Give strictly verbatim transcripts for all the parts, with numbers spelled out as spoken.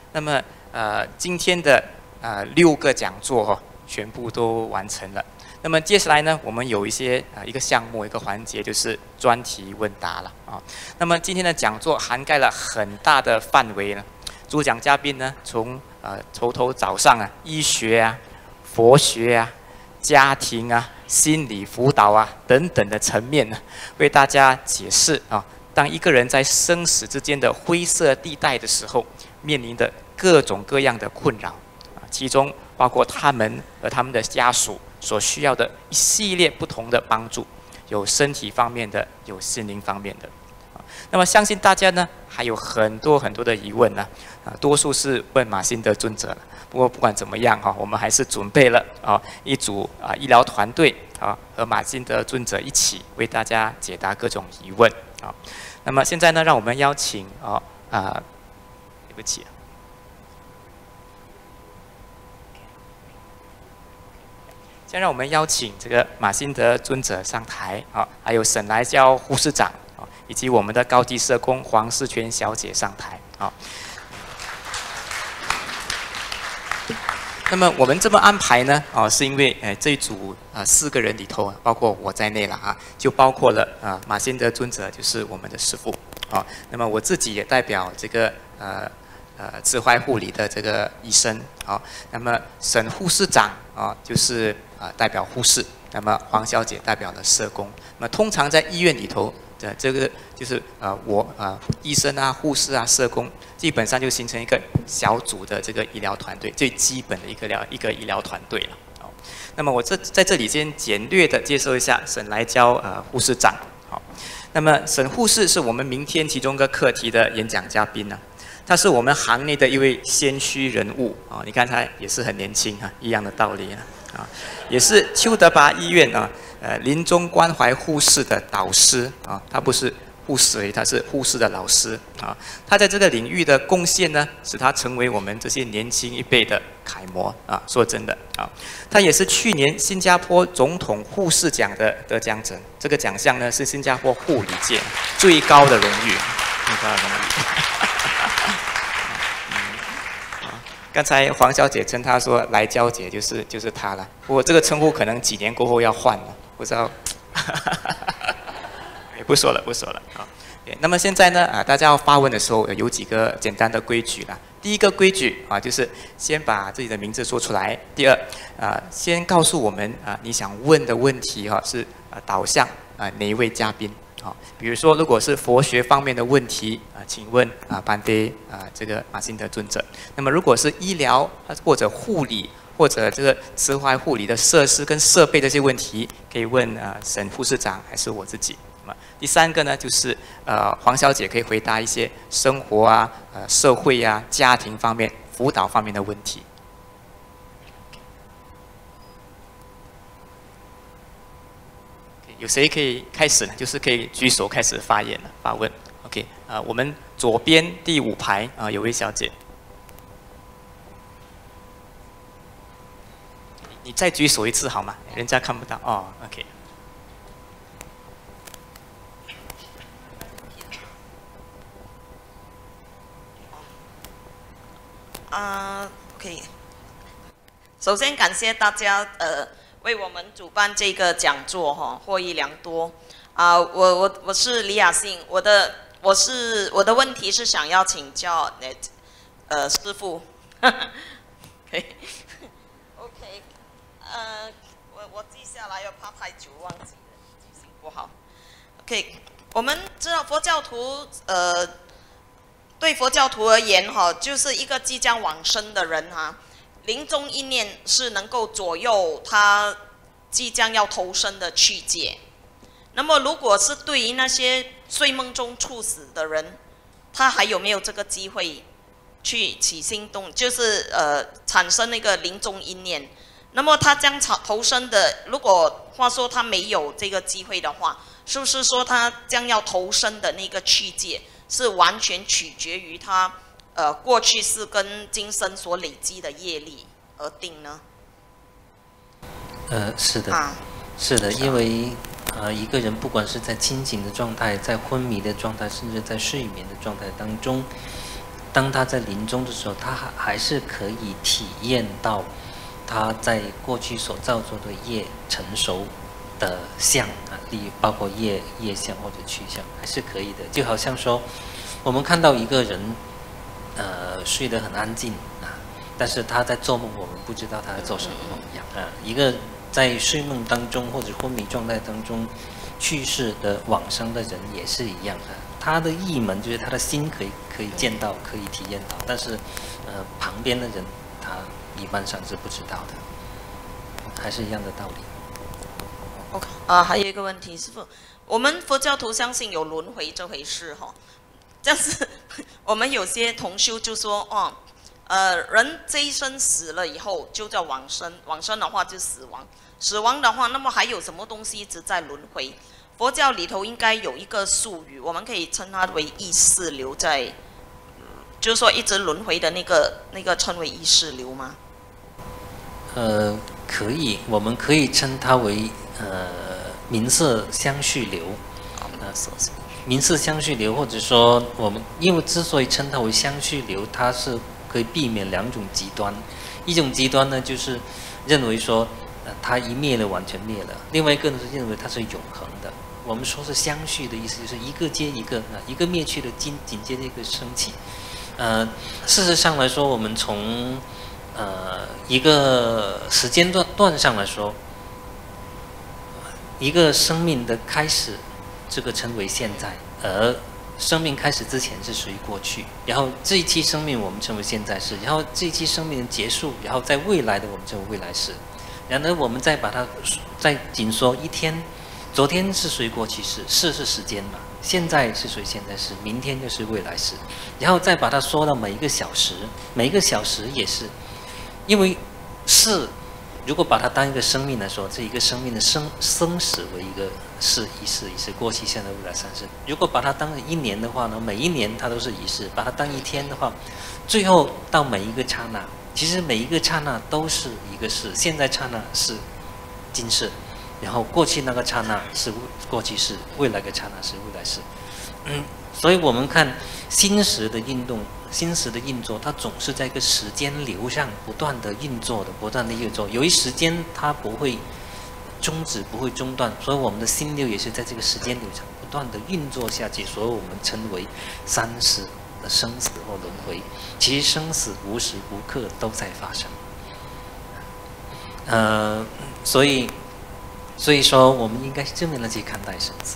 那么呃今天的呃六个讲座哈、哦，全部都完成了。那么接下来呢，我们有一些啊、呃、一个项目一个环节就是专题问答了啊。那么今天的讲座涵盖了很大的范围呢，主讲嘉宾呢从呃从头早上啊医学啊、佛学啊、家庭啊、心理辅导啊等等的层面呢，为大家解释啊，当一个人在生死之间的灰色地带的时候，面临的各种各样的困扰啊，其中包括他们和他们的家属所需要的一系列不同的帮助，有身体方面的，有心灵方面的。啊，那么相信大家呢还有很多很多的疑问呢，啊，多数是问马辛德尊者了。不过不管怎么样哈，我们还是准备了啊一组啊医疗团队啊和马辛德尊者一起为大家解答各种疑问啊。那么现在呢，让我们邀请啊啊，对不起。先让我们邀请这个马辛德尊者上台啊，还有沈来娇护士长啊，以及我们的高级社工黄世全小姐上台啊。那么我们这么安排呢，啊，是因为呃这一组啊四个人里头，包括我在内了啊，就包括了啊马辛德尊者就是我们的师父啊。那么我自己也代表这个呃呃慈怀护理的这个医生啊。那么沈护士长啊就是啊代表护士，那么黄小姐代表了社工。那么通常在医院里头的这个就是呃我啊、呃、医生啊、护士啊、社工。基本上就形成一个小组的这个医疗团队，最基本的一个疗一个医疗团队了。好，那么我这在这里先简略的介绍一下沈来娇呃护士长。好，那么沈护士是我们明天其中一个课题的演讲嘉宾呢、啊，他是我们行内的一位先驱人物啊。你看他也是很年轻啊，一样的道理啊，啊，也是邱德拔医院啊呃临终关怀护士的导师啊，他不是。护士，他是护士的老师啊。他在这个领域的贡献呢，使他成为我们这些年轻一辈的楷模啊。说真的啊，他也是去年新加坡总统护士奖的得奖者。这个奖项呢，是新加坡护理界最高的荣誉，最高的荣誉。刚才黄小姐称她说来娇姐就是就是她了，不过这个称呼可能几年过后要换了，不知道。不说了，不说了啊。那么现在呢啊，大家要发问的时候有几个简单的规矩啦。第一个规矩啊，就是先把自己的名字说出来。第二啊，先告诉我们啊，你想问的问题哈、啊、是啊导向啊哪一位嘉宾啊？比如说，如果是佛学方面的问题啊，请问啊班迪啊这个马辛德尊者。那么如果是医疗或者护理或者这个慈怀护理的设施跟设备这些问题，可以问啊沈护士长还是我自己。第三个呢，就是呃黄小姐可以回答一些生活啊、呃社会啊、家庭方面、辅导方面的问题。有谁可以开始呢？就是可以举手开始发言了、发问。OK， 啊、呃，我们左边第五排啊、呃、有位小姐，你再举手一次好吗？人家看不到哦。OK。 啊、呃、，OK。首先感谢大家，呃，为我们主办这个讲座哈，获益良多。啊、呃，我我我是李雅信，我的我是我的问题是想要请教那呃师父，可以 ，OK， 呃，我我记下来，又怕太久忘记了，记性不好。OK， 我们知道佛教徒，呃。对佛教徒而言，哈，就是一个即将往生的人哈，临终一念是能够左右他即将要投生的去界。那么，如果是对于那些睡梦中猝死的人，他还有没有这个机会去起心动，就是呃产生那个临终一念？那么他将投生的，如果话说他没有这个机会的话，是不是说他将要投生的那个去界？是完全取决于他，呃，过去世跟今生所累积的业力而定呢？ 呃，是的， 啊、 是的，因为呃，一个人不管是在清醒的状态，在昏迷的状态，甚至在睡眠的状态当中， 当他在临终的时候，他还还是可以体验到他在过去所造作的业成熟的相啊，例如包括业业相或者趣相，还是可以的。就好像说，我们看到一个人，呃，睡得很安静啊，但是他在做梦，我们不知道他在做什么梦一样啊。一个在睡梦当中或者昏迷状态当中去世的往生的人也是一样的。他的意门就是他的心可以可以见到，可以体验到，但是，呃，旁边的人他一般上是不知道的，还是一样的道理。 OK 啊，还有一个问题，师父，我们佛教徒相信有轮回这回事哈，但是我们有些同修就说，哦，呃，人这一生死了以后就叫往生，往生的话就死亡，死亡的话，那么还有什么东西一直在轮回？佛教里头应该有一个术语，我们可以称它为意识流在，就是说一直轮回的那个那个称为意识流吗？ 呃，可以，我们可以称它为呃名色相续流。呃，名色相续流，或者说我们因为之所以称它为相续流，它是可以避免两种极端。一种极端呢，就是认为说，呃，它一灭了完全灭了；另外一个呢是认为它是永恒的。我们说是相续的意思，就是一个接一个啊，一个灭去了，紧紧接着一个升起。呃，事实上来说，我们从呃一个时间段段上来说，一个生命的开始，这个称为现在，而生命开始之前是属于过去，然后这一期生命我们称为现在式，然后这一期生命的结束，然后在未来的我们称为未来式，然而我们再把它再紧缩一天。昨天是属于过去式，事是时间嘛，现在是属于现在式，明天就是未来式，然后再把它缩到每一个小时，每一个小时也是，因为事如果把它当一个生命来说，这一个生命的生生死为一个事，一世一世，过去现在未来三世。如果把它当一年的话呢，每一年它都是一世；把它当一天的话，最后到每一个刹那，其实每一个刹那都是一个事，现在刹那是今世。然后过去那个刹那是过去式，未来的刹那是未来式。嗯，所以我们看心识的运动，心识的运作，它总是在一个时间流上不断的运作的，不断的运作。由于时间它不会终止，不会中断，所以我们的心流也是在这个时间流上不断的运作下去，所以我们称为三世的生死或轮回。其实生死无时无刻都在发生。呃，所以。所以说，我们应该正面的去看待生死。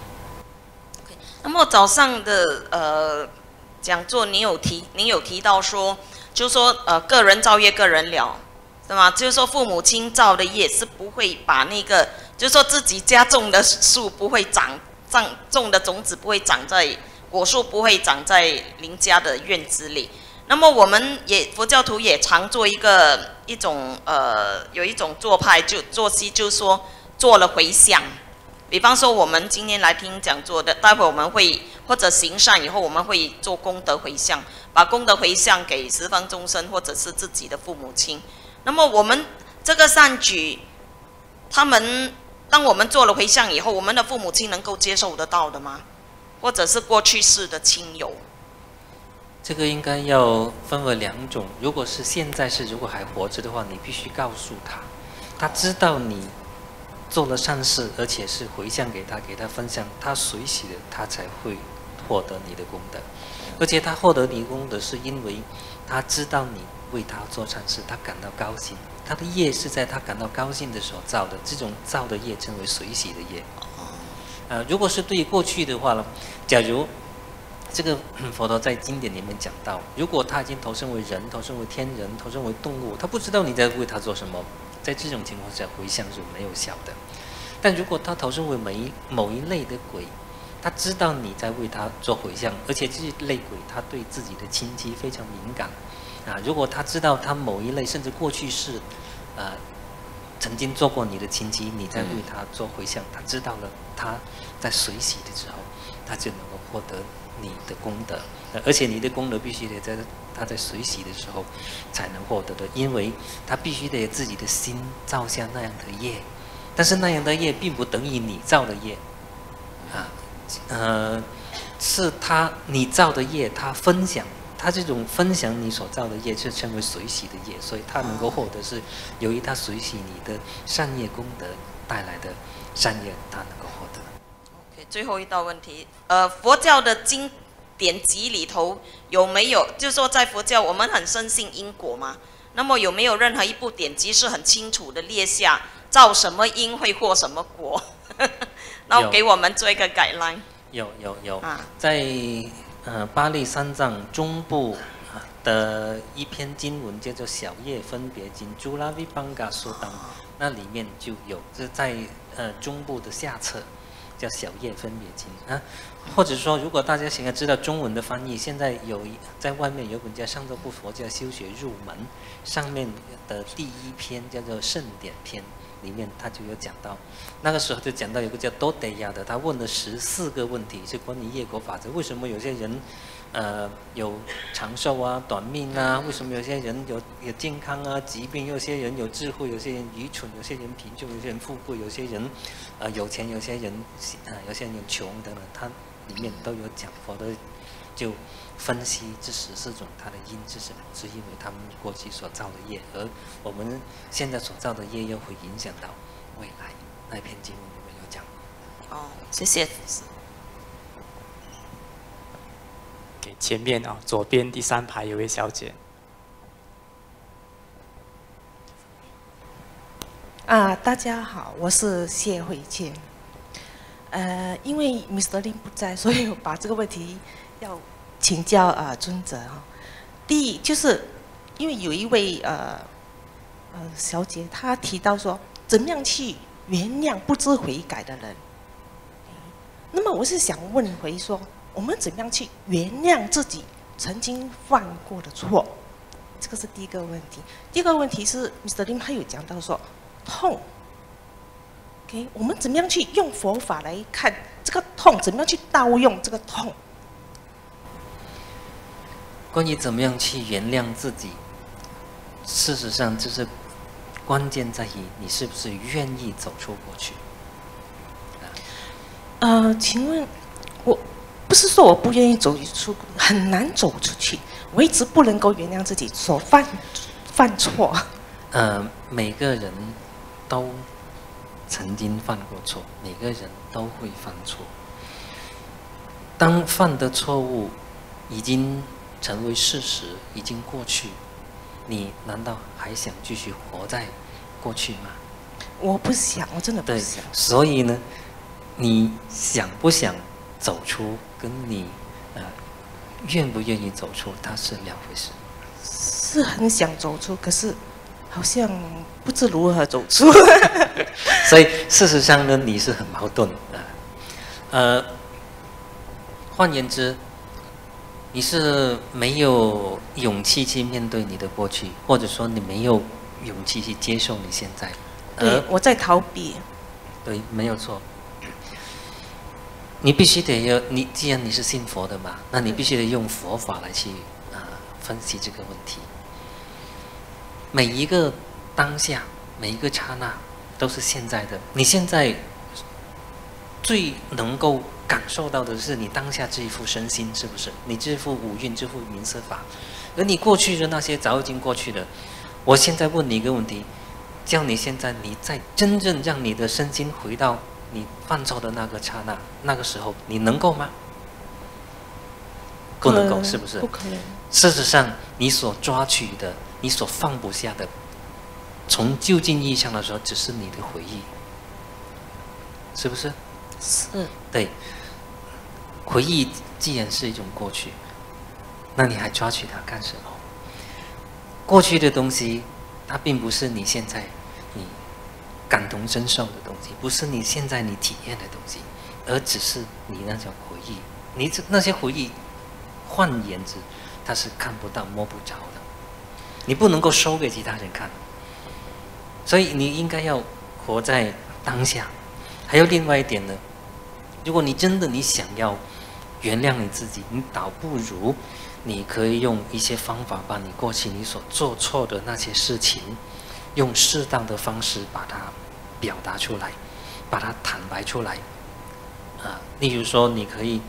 Okay. 那么早上的呃讲座，你有提，你有提到说，就是说呃个人造业个人了，对吗？就是说父母亲造的业是不会把那个，就是说自己家种的树不会长，长种的种子不会长在果树不会长在邻家的院子里。那么我们也佛教徒也常做一个一种呃有一种做派就做西，就是说。做了回向，比方说我们今天来听讲座的，待会我们会或者行善以后，我们会做功德回向，把功德回向给十方众生或者是自己的父母亲。那么我们这个善举，他们当我们做了回向以后，我们的父母亲能够接受得到的吗？或者是过去世的亲友？ 这个应该要分为两种。如果是现在是如果还活着的话，你必须告诉他，他知道你。做了善事，而且是回向给他，给他分享，他随喜的，他才会获得你的功德。而且他获得你的功德，是因为他知道你为他做善事，他感到高兴。他的业是在他感到高兴的时候造的，这种造的业称为随喜的业。呃，如果是对于过去的话呢，假如这个佛陀在经典里面讲到，如果他已经投生为人，投生为天人，投生为动物，他不知道你在为他做什么。在这种情况下，回向是没有效的。但如果他投生为某一某一类的鬼，他知道你在为他做回向，而且这类鬼他对自己的亲戚非常敏感啊。如果他知道他某一类甚至过去是呃曾经做过你的亲戚，你在为他做回向，他知道了，他在随喜的时候，他就能够获得你的功德，而且你的功德必须得在他在随喜的时候才能获得的，因为他必须得自己的心造下那样的业，但是那样的业并不等于你造的业，啊，呃，是他你造的业，他分享， 他这种分享你所造的业是称为随喜的业，所以他能够获得是由于他随喜你的善业功德带来的善业，他能够获得。 OK， 最后一道问题，呃，佛教的经典籍里头有没有，就是说在佛教我们很深信因果嘛？那么有没有任何一部典籍是很清楚的列下造什么因会获什么果？然后给我们做一个 guideline。 有有有， 啊、 在呃巴利三藏中部的一篇经文叫做《小业分别经》朱拉维邦嘎苏当，那里面就有，这在呃中部的下册叫《小业分别经》啊。或者说，如果大家想要知道中文的翻译，现在有在外面有本叫《上座部佛教修学入门》，上面的第一篇叫做《圣典篇》。里面他就有讲到，那个时候就讲到有个叫多德亚的，他问了十四个问题，是关于业果法则。为什么有些人，呃，有长寿啊、短命啊？为什么有些人有有健康啊、疾病？有些人有智慧，有些人愚蠢，有些人贫穷，有些人富贵，有些人，呃，有钱，有些人，呃，有些人穷等等，他里面都有讲，佛的就分析这十四种它的因是什么，是因为他们过去所造的业，而我们现在所造的业又会影响到未来。那篇经文里面有讲。 哦，谢谢。 给前面啊，左边第三排有位小姐。 啊，大家好，我是谢慧倩。呃，因为 Mister Lim 不在，所以我把这个问题要请教啊、呃、尊者哈。第一，就是因为有一位呃呃小姐，她提到说，怎么样去原谅不知悔改的人？那么我是想问回说，我们怎么样去原谅自己曾经犯过的错？这个是第一个问题。第二个问题是 Mister Lim 他有讲到说，痛。Okay, 我们怎么样去用佛法来看这个痛？怎么样去盗用这个痛？ 关于怎么样去原谅自己，事实上就是关键在于你是不是愿意走出过去。 呃，请问，我不是说我不愿意走出，很难走出去。我一直不能够原谅自己所犯犯错。 呃，每个人都曾经犯过错，每个人都会犯错。当犯的错误已经成为事实，已经过去，你难道还想继续活在过去吗？ 我不想，我真的不对， 想。 所以呢，你想不想走出，跟你呃愿不愿意走出，它是两回事。 是很想走出，可是好像不知如何走出。 所以事实上呢，你是很矛盾的。呃，换言之，你是没有勇气去面对你的过去，或者说你没有勇气去接受你现在。 对，我在逃避。 对，没有错。你必须得要，你既然你是信佛的嘛，那你必须得用佛法来去啊、呃、分析这个问题。每一个当下，每一个刹那，都是现在的。你现在最能够感受到的是你当下这一副身心，是不是？你这副五蕴，这副名色法，而你过去的那些早已经过去了。我现在问你一个问题，叫你现在你再真正让你的身心回到你犯错的那个刹那，那个时候你能够吗？不能够，是不是？ 不可能。 事实上，你所抓取的，你所放不下的，从究竟意义上来说，只是你的回忆，是不是？ 是。 对。回忆既然是一种过去，那你还抓取它干什么？过去的东西，它并不是你现在你感同身受的东西，不是你现在你体验的东西，而只是你那种回忆。你这那些回忆，换言之，它是看不到、摸不着的，你不能够收给其他人看。所以你应该要活在当下。还有另外一点呢，如果你真的你想要原谅你自己，你倒不如你可以用一些方法，把你过去你所做错的那些事情，用适当的方式把它表达出来，把它坦白出来。啊，例如说，你可以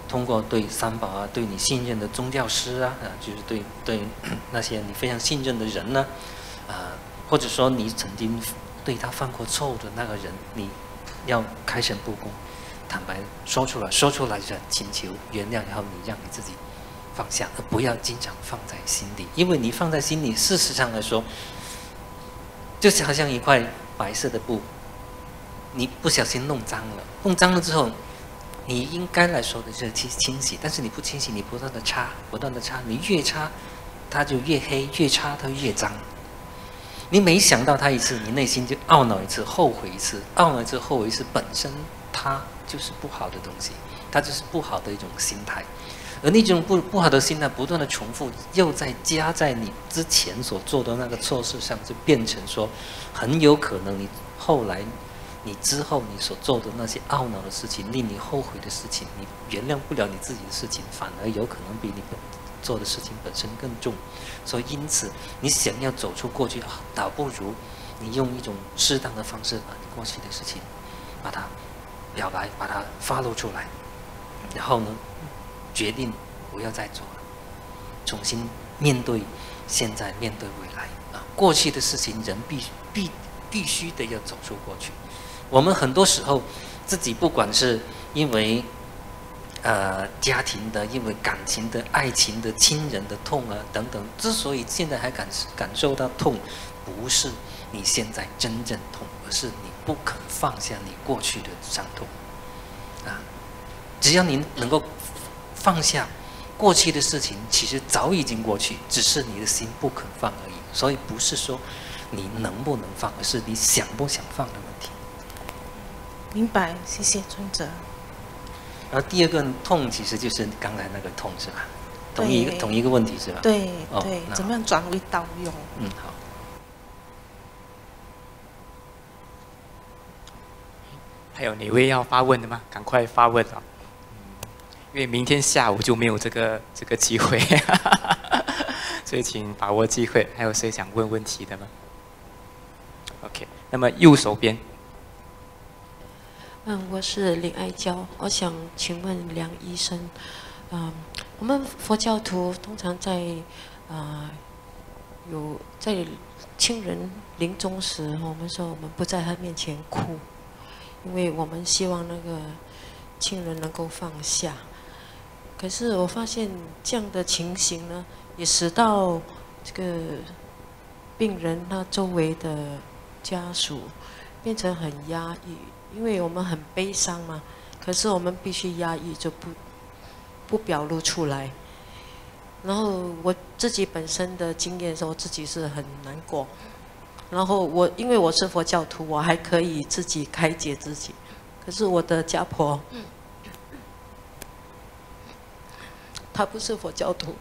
通过对三宝啊，对你信任的宗教师啊，啊，就是对对那些你非常信任的人呢，啊，或者说你曾经对他犯过错误的那个人，你要开诚布公，坦白说出来，说出来的请求原谅，然后你让你自己放下，而不要经常放在心里，因为你放在心里，事实上来说，就好像一块白色的布，你不小心弄脏了，弄脏了之后，你应该来说的是去清洗，但是你不清洗，你不断的擦，不断的擦，你越擦，它就越黑，越擦它越脏。你每想到它一次，你内心就懊恼一次，后悔一次，懊恼一次，后悔一次，本身它就是不好的东西，它就是不好的一种心态。而那种不不好的心态不断的重复，又再加在你之前所做的那个错事上，就变成说，很有可能你后来，你之后你所做的那些懊恼的事情，令你后悔的事情，你原谅不了你自己的事情，反而有可能比你做的事情本身更重。所以因此，你想要走出过去，倒不如你用一种适当的方式，把你过去的事情，把它表白，把它发露出来，然后呢，决定不要再做了，重新面对现在，面对未来啊！过去的事情，人必必必须得要走出过去。我们很多时候自己不管是因为呃家庭的，因为感情的、爱情的、亲人的痛啊等等，之所以现在还感感受到痛，不是你现在真正痛，而是你不肯放下你过去的伤痛啊！只要你能够放下过去的事情，其实早已经过去，只是你的心不肯放而已。所以不是说你能不能放，而是你想不想放的问题。 明白，谢谢尊者。 而第二个痛，其实就是刚才那个痛，是吧？同一个同一个问题是吧？ 对哦、 对，怎么样转为道用？ 嗯，好。 还有哪位要发问的吗？赶快发问啊！因为明天下午就没有这个这个机会，所以请把握机会。还有谁想问问题的吗 ？OK， 那么右手边。 嗯，我是林爱娇，我想请问梁医生，嗯，我们佛教徒通常在啊、呃、有在亲人临终时，我们说我们不在他面前哭，因为我们希望那个亲人能够放下。可是我发现这样的情形呢，也使到这个病人他周围的家属变成很压抑。因为我们很悲伤嘛，可是我们必须压抑，就不不表露出来。然后我自己本身的经验是，我自己是很难过。然后我因为我是佛教徒，我还可以自己开解自己。可是我的家婆，她不是佛教徒，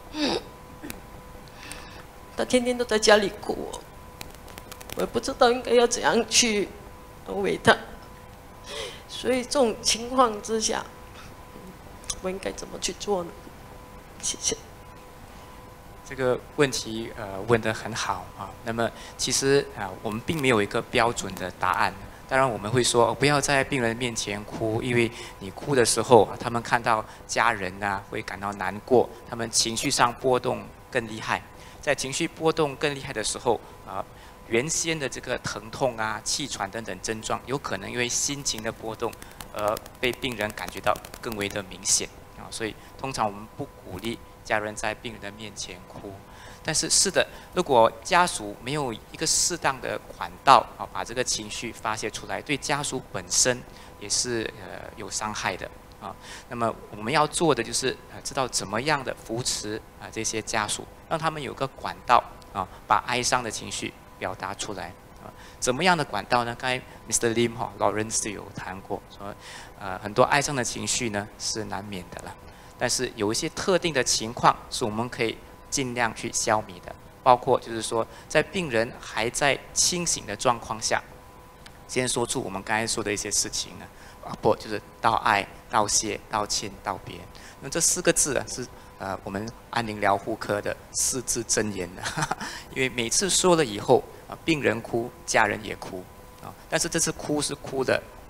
她天天都在家里哭我，我也不知道应该要怎样去安慰她。所以这种情况之下，我应该怎么去做呢？谢谢。 这个问题呃问得很好啊。那么其实啊、呃，我们并没有一个标准的答案。当然我们会说、哦、不要在病人面前哭，因为你哭的时候，他们看到家人啊会感到难过，他们情绪上波动更厉害。在情绪波动更厉害的时候啊。呃原先的这个疼痛啊、气喘等等症状，有可能因为心情的波动，而被病人感觉到更为的明显啊。所以通常我们不鼓励家人在病人的面前哭。但是是的，如果家属没有一个适当的管道啊，把这个情绪发泄出来，对家属本身也是呃有伤害的啊。那么我们要做的就是呃知道怎么样的扶持啊这些家属，让他们有个管道啊，把哀伤的情绪表达出来啊，怎么样的管道呢？刚才 Mister Lim 哈，Lawrence 有谈过，说呃很多哀伤的情绪呢是难免的了，但是有一些特定的情况是我们可以尽量去消弭的，包括就是说在病人还在清醒的状况下，先说出我们刚才说的一些事情呢，啊不就是道爱、道谢、道歉、道别。那这四个字啊是。呃，我们安宁疗护科的四字真言的，因为每次说了以后，啊，病人哭，家人也哭，啊，但是这次哭是哭的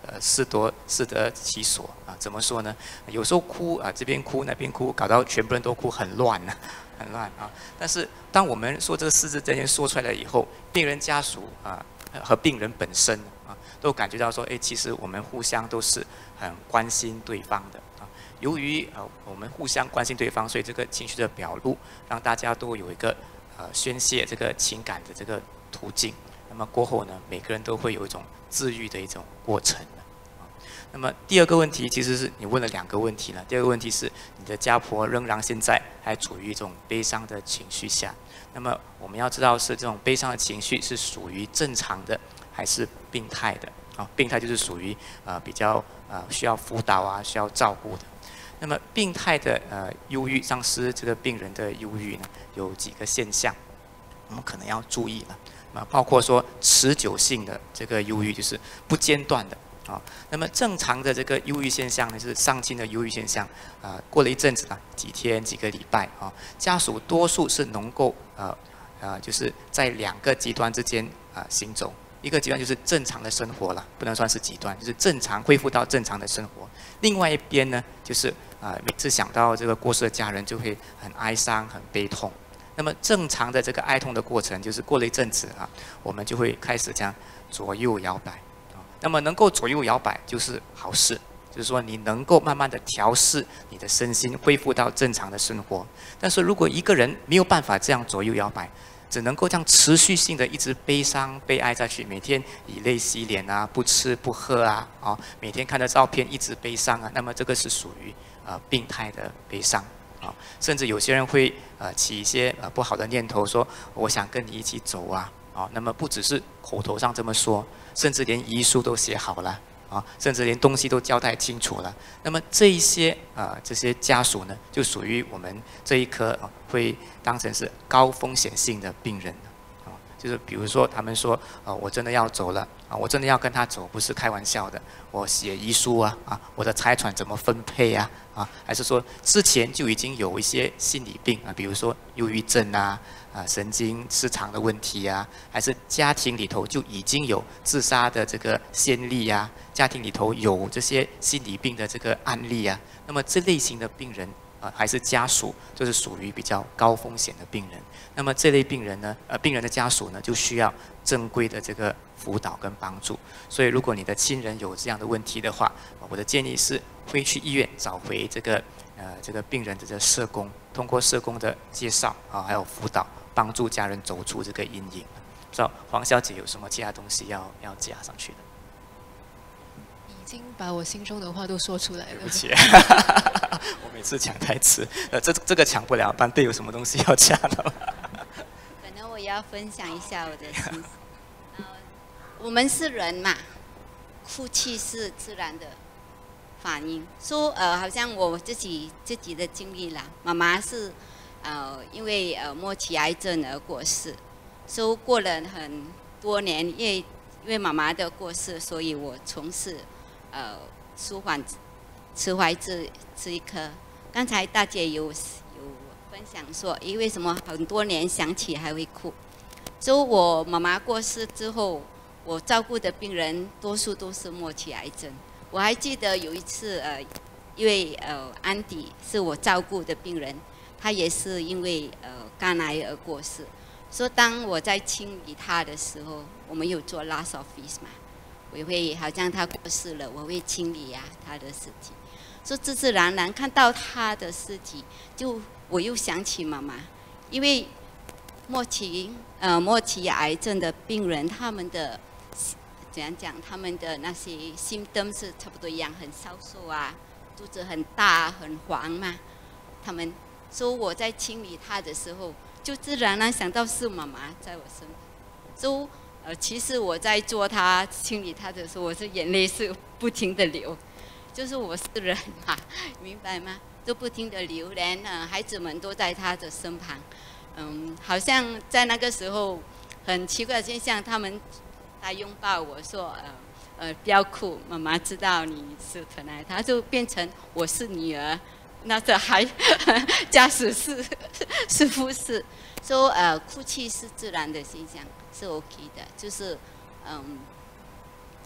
呃适多适得其所啊。怎么说呢？有时候哭啊，这边哭那边哭，搞到全部人都哭，很乱呐、啊，很乱啊。但是当我们说这个四字真言说出来了以后，病人家属啊和病人本身啊都感觉到说，哎，其实我们互相都是很关心对方的啊。由于呃我们互相关心对方，所以这个情绪的表露让大家都有一个呃宣泄这个情感的这个途径。那么过后呢，每个人都会有一种治愈的一种过程的。啊，那么第二个问题其实是你问了两个问题了。第二个问题是你的家婆仍然现在还处于一种悲伤的情绪下。那么我们要知道是这种悲伤的情绪是属于正常的还是病态的？啊，病态就是属于呃比较呃需要辅导啊，需要照顾的。那么病态的呃忧郁，丧失这个病人的忧郁呢，有几个现象，我们可能要注意了。啊，包括说持久性的这个忧郁，就是不间断的啊。那么正常的这个忧郁现象呢，就是丧亲的忧郁现象啊，过了一阵子啊，几天几个礼拜啊，家属多数是能够呃呃，就是在两个极端之间啊行走。一个极端就是正常的生活了，不能算是极端，就是正常恢复到正常的生活。另外一边呢，就是啊，每次想到这个过世的家人，就会很哀伤、很悲痛。那么正常的这个哀痛的过程，就是过了一阵子啊，我们就会开始这样左右摇摆啊。那么能够左右摇摆就是好事，就是说你能够慢慢的调试你的身心，恢复到正常的生活。但是如果一个人没有办法这样左右摇摆，只能够这样持续性的一直悲伤悲哀下去，每天以泪洗脸啊，不吃不喝啊，啊，每天看着照片一直悲伤啊，那么这个是属于呃病态的悲伤。啊，甚至有些人会呃起一些呃不好的念头，说我想跟你一起走啊，啊，那么不只是口头上这么说，甚至连遗书都写好了啊，甚至连东西都交代清楚了。那么这一些啊、呃、这些家属呢，就属于我们这一科啊会当成是高风险性的病人啊，就是比如说他们说啊、呃、我真的要走了啊，我真的要跟他走，不是开玩笑的，我写遗书啊啊，我的财产怎么分配啊？啊，还是说之前就已经有一些心理病啊，比如说忧郁症啊、啊神经失常的问题啊，还是家庭里头就已经有自杀的这个先例啊，家庭里头有这些心理病的这个案例啊，那么这类型的病人啊，还是家属，就是属于比较高风险的病人。那么这类病人呢，呃，病人的家属呢，就需要正规的这个辅导跟帮助。所以，如果你的亲人有这样的问题的话，我的建议是会去医院找回这个呃这个病人的这个社工，通过社工的介绍啊，还有辅导，帮助家人走出这个阴影。不知道黄小姐有什么其他东西要要加上去的？ 已经把我心中的话都说出来了。 对不起，我每次抢台词，呃，这这个抢不了，班队有什么东西要加的吗？ 可能我也要分享一下我的心思。呃，我们是人嘛，哭泣是自然的反应。说呃，好像我自己自己的经历啦，妈妈是呃因为呃末期癌症而过世，所以过了很多年，因为因为妈妈的过世，所以我从事呃舒缓慈怀这这一科。刚才大姐有有分享说，因为什么很多年想起还会哭。所以我妈妈过世之后，我照顾的病人多数都是末期癌症。我还记得有一次，呃，因为呃安迪是我照顾的病人，他也是因为呃肝癌而过世。所以当我在清理他的时候，我们有做 last office 嘛，我也会好像他过世了，我会清理呀、啊、他的尸体。所以自自然然看到他的尸体，就我又想起妈妈，因为末期呃末期癌症的病人，他们的怎样讲，他们的那些 symptom 是差不多一样，很消瘦啊，肚子很大很黄嘛。他们说我在清理他的时候，就自然而然想到是妈妈在我身旁。so, 呃，其实我在做他清理他的时候，我是眼泪是不停的流，就是我是人嘛，明白吗？就不停的流，连呃孩子们都在他的身旁。嗯，好像在那个时候很奇怪的现象，他们他拥抱我说，呃呃不要哭，妈妈知道你是疼爱他，就变成我是女儿，那这还家属是是护士，说呃哭泣是自然的现象，是 OK 的，就是嗯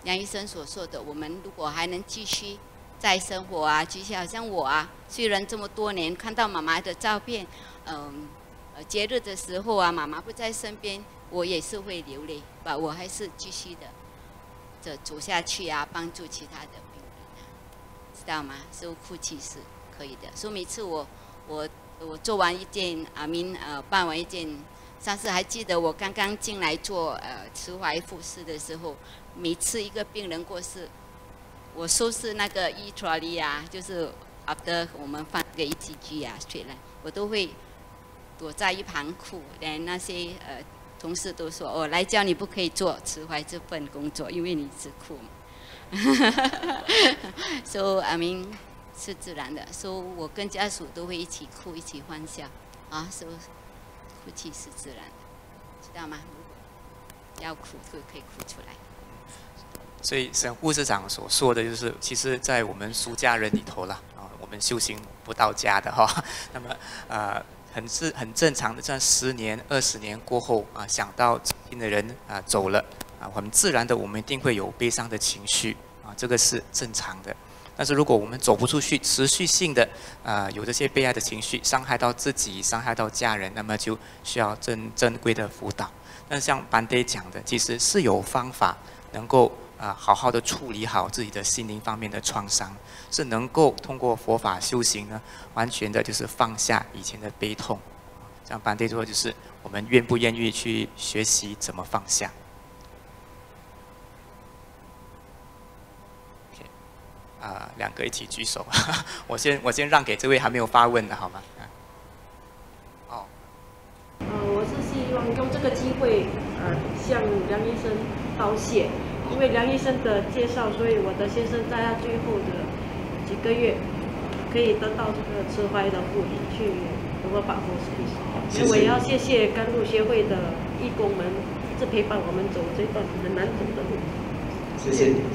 梁医生所说的，我们如果还能继续再生活啊，继续好像我啊，虽然这么多年看到妈妈的照片，嗯，呃，节日的时候啊，妈妈不在身边，我也是会流泪吧，我还是继续的这走下去啊，帮助其他的病人，知道吗？所以哭泣是可以的。所以每次我我我做完一件阿明呃办完一件，上次还记得我刚刚进来做呃慈怀护士的时候，每次一个病人过世，我收拾那个 e trolley 啊，就是 after 我们放个 E C G 啊出来，我都会躲在一旁哭。连那些呃同事都说，哦，来叫你不可以做慈怀这份工作，因为你只哭嘛。so I mean 是自然的，所以我跟家属都会一起哭，一起欢笑啊，所以哭泣是自然的，知道吗？如果要哭就可以哭出来。 所以像护士长所说的就是，其实，在我们俗家人里头啦，啊，我们修行不到家的哈，那么呃，很是很正常的，这样十年、二十年过后啊，想到亲近的人啊走了啊，很自然的，我们一定会有悲伤的情绪啊，这个是正常的。但是如果我们走不出去，持续性的啊有这些悲哀的情绪，伤害到自己，伤害到家人，那么就需要珍珍贵的辅导。但像班爹讲的，其实是有方法能够。啊，好好的处理好自己的心灵方面的创伤，是能够通过佛法修行呢，完全的就是放下以前的悲痛。像班爹说，就是我们愿不愿意去学习怎么放下。啊、呃，两个一起举手，我先我先让给这位还没有发问的好吗？哦。 呃，我是希望用这个机会，呃，向梁医生道谢。因为梁医生的介绍，所以我的先生在他最后的几个月，可以得到这个慈怀的护理，去如何保护自己。所以我也要谢谢甘露协会的义工们，一直陪伴我们走这段很难走的路。 谢谢你。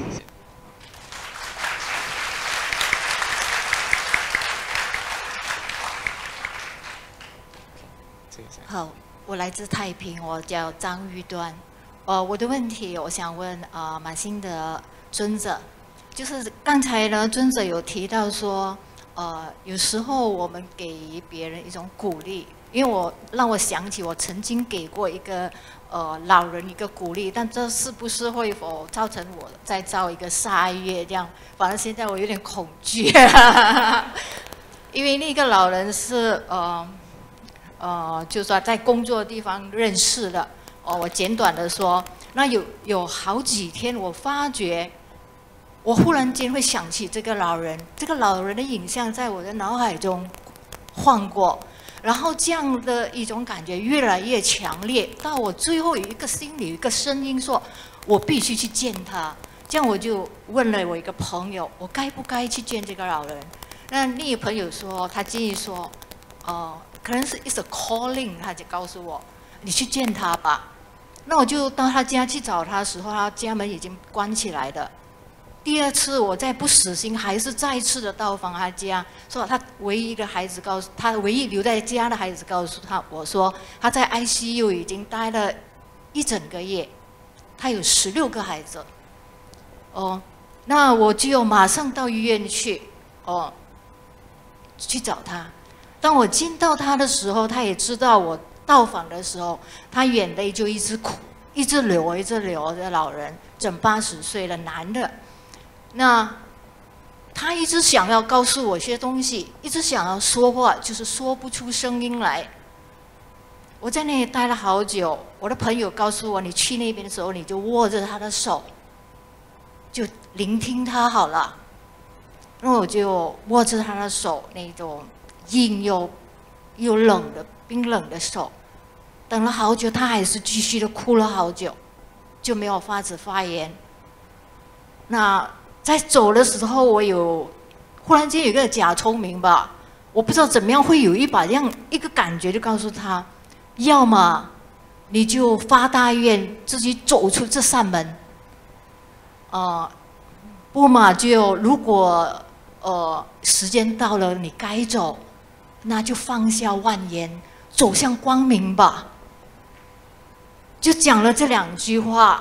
谢谢。 好，我来自太平，我叫张玉端。呃，我的问题我想问呃马新的尊者，就是刚才呢尊者有提到说，呃有时候我们给别人一种鼓励，因为我让我想起我曾经给过一个呃老人一个鼓励，但这是不是会否造成我再造一个杀业这样？反正现在我有点恐惧，因为那个老人是呃呃就是说在工作的地方认识的。哦，我简短的说，那有有好几天，我发觉，我忽然间会想起这个老人，这个老人的影像在我的脑海中晃过，然后这样的一种感觉越来越强烈，到我最后有一个心里有一个声音说，我必须去见他。这样我就问了我一个朋友，我该不该去见这个老人？那另一个朋友说，他建议说，哦、呃，可能是 it's a calling， 他就告诉我，你去见他吧。那我就到他家去找他的时候，他家门已经关起来的。第二次我再不死心，还是再次的到访他家，说他唯一一个孩子告诉他，唯一留在家的孩子告诉他，我说他在 I C U 已经待了一整个月，他有十六个孩子。哦，那我就马上到医院去，哦，去找他。当我见到他的时候，他也知道我。到访的时候，他眼泪就一直哭，一直流，一直流的老人，整八十岁了，男的。那他一直想要告诉我些东西，一直想要说话，就是说不出声音来。我在那里待了好久，我的朋友告诉我，你去那边的时候，你就握着他的手，就聆听他好了。那我就握着他的手，那种硬又又冷的。冰冷的手，等了好久，他还是继续的哭了好久，就没有法子发言。那在走的时候，我有忽然间有一个假聪明吧，我不知道怎么样会有一把这样一个感觉，就告诉他，要么你就发大愿自己走出这扇门，呃，不嘛就如果呃时间到了你该走，那就放下万言。走向光明吧，就讲了这两句话，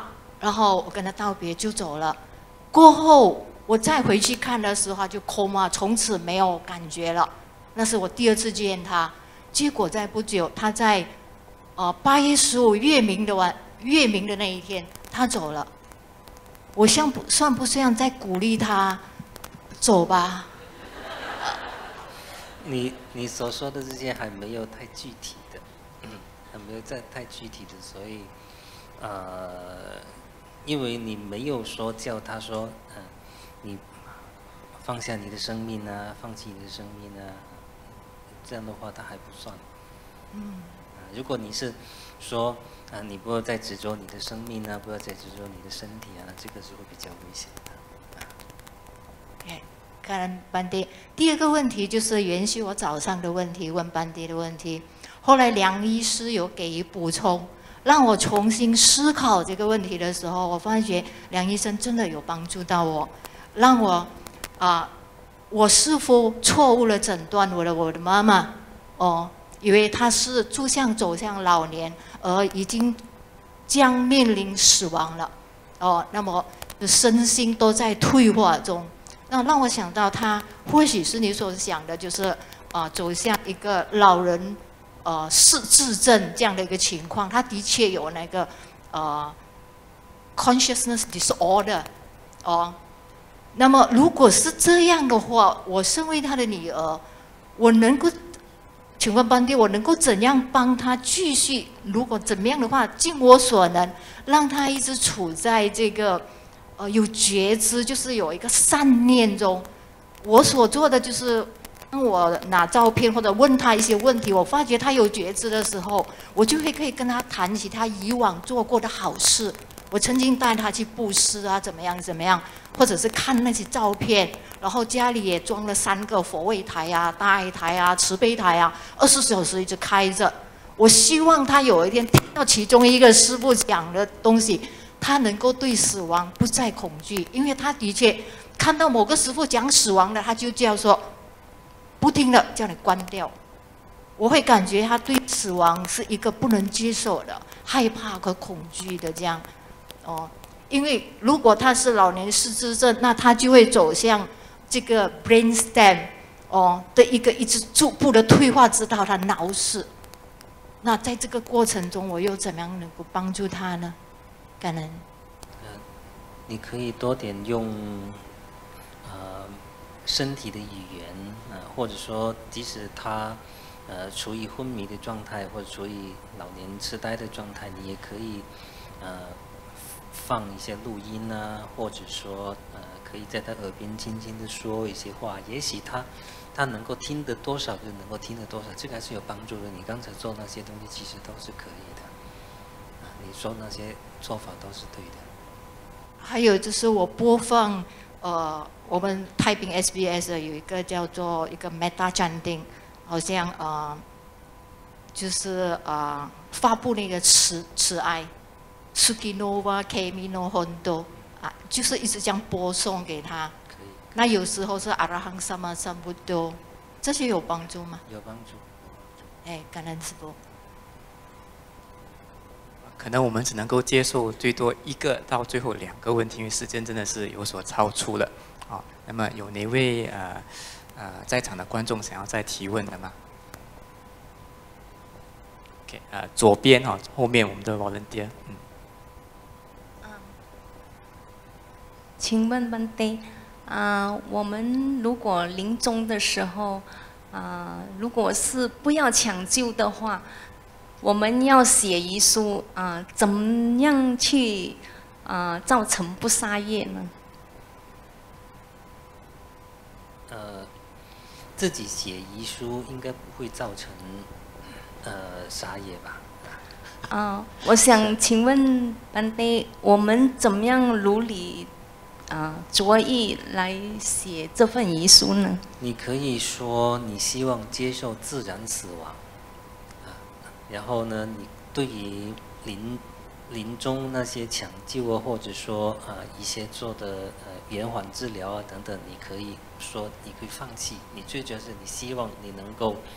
然后我跟他道别就走了。过后我再回去看的时候，就 coma， 从此没有感觉了。那是我第二次见他。结果在不久，他在呃八月十五月明的晚月明的那一天，他走了。我像不算不算在鼓励他走吧？ 你你所说的这些还没有太具体的，还没有在太具体的，所以呃，因为你没有说叫他说，嗯、呃，你放下你的生命啊，放弃你的生命啊，这样的话他还不算。嗯。如果你是说啊，你不要再执着你的生命啊，不要再执着你的身体啊，这个是会比较危险的。 哎，感恩班迪。第二个问题就是延续我早上的问题，问班迪的问题。后来梁医师有给予补充，让我重新思考这个问题的时候，我发觉梁医生真的有帮助到我，让我啊、呃，我似乎错误了诊断我的我的妈妈哦。以为他是逐向走向老年，而已经将面临死亡了，哦，那么身心都在退化中，那让我想到他或许是你所想的，就是啊、呃、走向一个老人呃失智症这样的一个情况，他的确有那个呃 consciousness disorder， 哦，那么如果是这样的话，我身为他的女儿，我能够。请问班迪，我能够怎样帮他继续？如果怎么样的话，尽我所能，让他一直处在这个呃有觉知，就是有一个善念中。我所做的就是，当我拿照片或者问他一些问题，我发觉他有觉知的时候，我就会可以跟他谈起他以往做过的好事。我曾经带他去布施啊，怎么样怎么样，或者是看那些照片，然后家里也装了三个佛位台啊、大爱台啊、慈悲台啊，二十四小时一直开着。我希望他有一天听到其中一个师父讲的东西，他能够对死亡不再恐惧，因为他的确看到某个师父讲死亡的，他就叫说不听了，叫你关掉。我会感觉他对死亡是一个不能接受的、害怕和恐惧的这样。哦，因为如果他是老年失智症，那他就会走向这个 brain stem 哦的一个一直逐步的退化，直到他脑死。那在这个过程中，我又怎么样能够帮助他呢？感恩。 呃，你可以多点用呃身体的语言，呃，或者说即使他呃处于昏迷的状态，或者处于老年痴呆的状态，你也可以呃。放一些录音啊，或者说呃，可以在他耳边轻轻的说一些话，也许他他能够听得多少就能够听得多少，这个还是有帮助的。你刚才做那些东西其实都是可以的，啊，你说那些做法都是对的。 还有就是我播放呃，我们太平 S B S 有一个叫做一个 Metta Chanting， 好像呃，就是呃发布那个慈慈爱。Sukinova Kamino Hondo 啊，就是一直这样播送给他。 可以。 那有时候是阿拉汉萨玛萨布多，这些有帮助吗？ 有帮助。 哎，感恩师父。 可能我们只能够接受最多一个到最后两个问题，因为时间真的是有所超出了。啊，那么有哪位呃呃在场的观众想要再提问的吗？呃，左边哈，后面我们的 volunteer， 嗯。 请问班迪，啊，我们如果临终的时候，啊，如果是不要抢救的话，我们要写遗书啊，怎么样去啊造成不杀业呢？ 呃，自己写遗书应该不会造成呃杀业吧？ 啊，我想请问班迪，我们怎么样如理啊着意来写这份遗书呢？ 你可以说你希望接受自然死亡，啊，然后呢，你对于临临终那些抢救啊，或者说啊一些做的呃延缓治疗啊等等，你可以说你可以放弃。你最主要是你希望你能够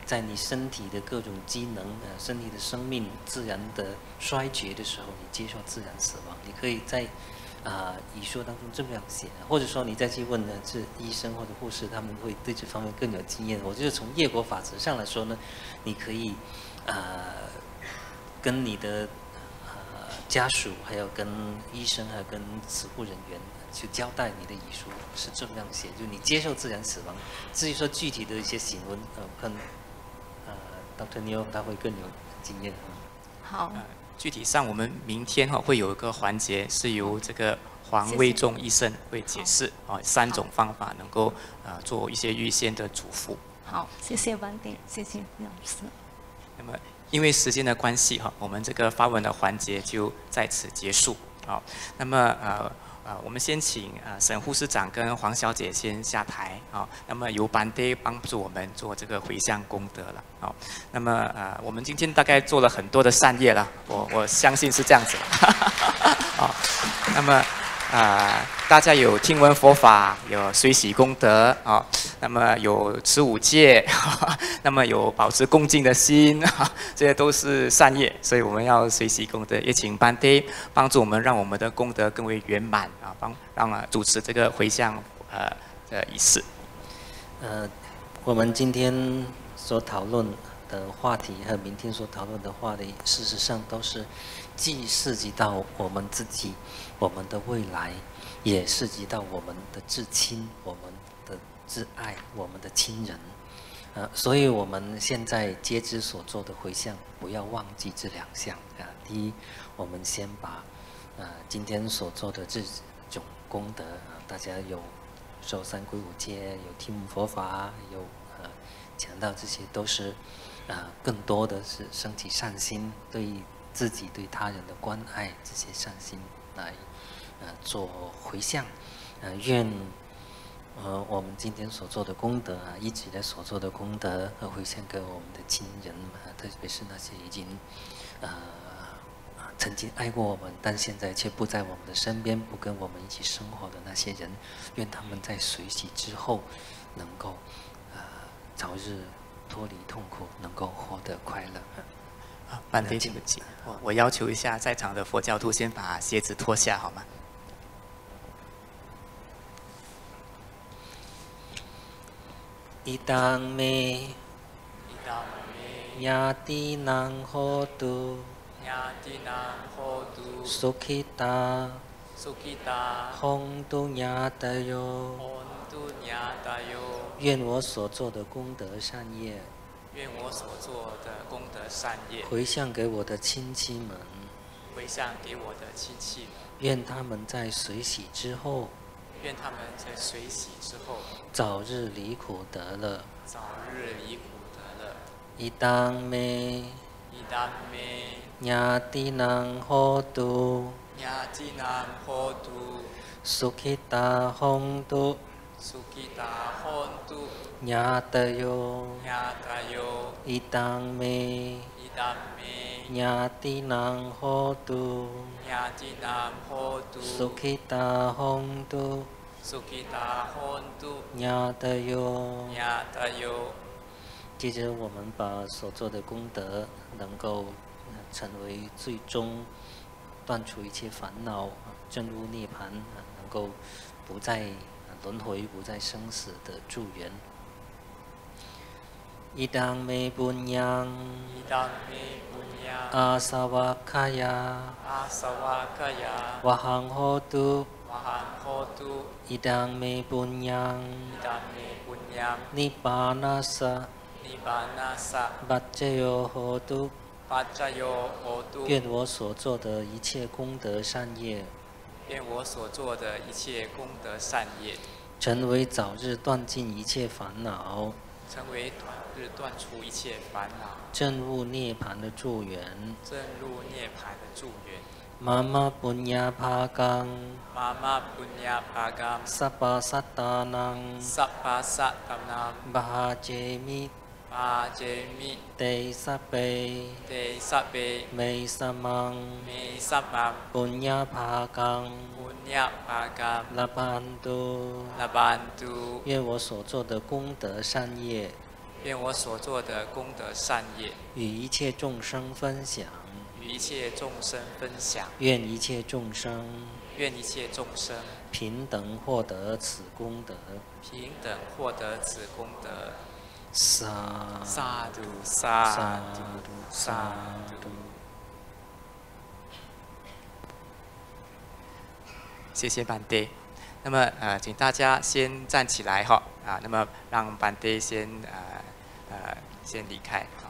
在你身体的各种机能、呃，身体的生命自然的衰竭的时候，你接受自然死亡。你可以在啊、呃、遗书当中这么样写，或者说你再去问呢，是医生或者护士，他们会对这方面更有经验。我觉得从业果法则上来说呢，你可以啊、呃、跟你的呃家属，还有跟医生，还有跟死护人员去交代你的遗书是这么样写，就你接受自然死亡。至于说具体的一些行文，呃，看。呃 ，Doctor Neo 他会更有经验。 好。 呃，具体上我们明天哈、哦、会有一个环节是由这个黄卫仲医生会解释啊、哦、三种方法能够呃做一些预先的嘱咐。 好，谢谢班丁，谢谢老师。 那么因为时间的关系哈、哦，我们这个发问的环节就在此结束。好、哦，那么呃。呃，我们先请呃沈护士长跟黄小姐先下台啊、哦，那么由班队帮助我们做这个回向功德了。好、哦，那么呃，我们今天大概做了很多的善业了，我我相信是这样子。好、哦，那么啊、呃，大家有听闻佛法，有随喜功德啊、哦，那么有持五戒，那么有保持恭敬的心，这些都是善业，所以我们要随喜功德，也请班队帮助我们，让我们的功德更为圆满啊，帮让啊主持这个回向呃的仪式。 呃，我们今天所讨论的话题和明天所讨论的话题，事实上都是既涉及到我们自己、我们的未来，也涉及到我们的至亲、我们的挚爱、我们的亲人。呃，所以我们现在皆知所做的回向，不要忘记这两项啊。第一，我们先把呃今天所做的这种功德啊，大家有受三皈五戒，有听闻佛法，有呃讲到这些都是呃更多的是升起善心，对自己对他人的关爱，这些善心来呃做回向，呃愿呃我们今天所做的功德啊，一直以来所做的功德，呃回向给我们的亲人啊，特别是那些已经呃曾经爱过我们，但现在却不在我们的身边，不跟我们一起生活的那些人，愿他们在随喜之后，能够呃早日脱离痛苦，能够获得快乐。 啊，班队，对不起，我我要求一下在场的佛教徒先把鞋子脱下好吗？ 伊当me，亚蒂囊何度。สุขิตา宏度ญาตโย愿我所做的功德善业， 愿我所做的功德善业回向给我的亲戚们， 回向给我的亲戚们， 愿他们在随喜之后， 愿他们在随喜之后， 早日离苦得乐， 早日离苦得乐。 伊当me， 伊当me。 ญาตินังโหตุญาตินังโหตุสุขิตาหงตุสุขิตาหนตุญาตโยญาตโยอิตังเมอิตัมเมญาตินังโหตุญาตินังโหตุสุขิตาหงตุสุขิตาหนตุญาตโยญาตโย接着我们把所做的功德能够成为最终断除一切烦恼，证入涅槃，能够不再轮回、不再生死的助缘。อิดังเมปุญญังอิดังเมปุญญังอาสวะคายาอาสวะคยาวหังโหตุวหังโหตุอิดังเมปุญญังอิดังเมปุญญังนิปานาสะนิบานาสะบัจเจโยโหตุปัจจโยโหตุ愿我所做的一切功德善业， 愿我所做的一切功德善业， 成为早日断尽一切烦恼， 成为短日断除一切烦恼， 证入涅槃的助缘， 证入涅槃的助缘。 มามาปุญญาภากังมามาปุญญาภากังสัพพะสัตตานังสัพพะสัตตานังบาเจมิปาเจมิเตสัพเปเตสัพเปเมสมังเมสัพมังปุญญาภากังปุญญาภากังลาบันตุลาบันตุ愿我所做的功德善业， 愿愿我所做的功德善业与一切众生分享， 与一切众生分享。 愿一切众生愿一切众生平等获得此功德， 平等获得此功德。 萨萨杜萨萨杜杜萨萨杜。 杜。 谢谢班爹。那么呃，请大家先站起来哈啊，那么让班爹先呃呃先离开。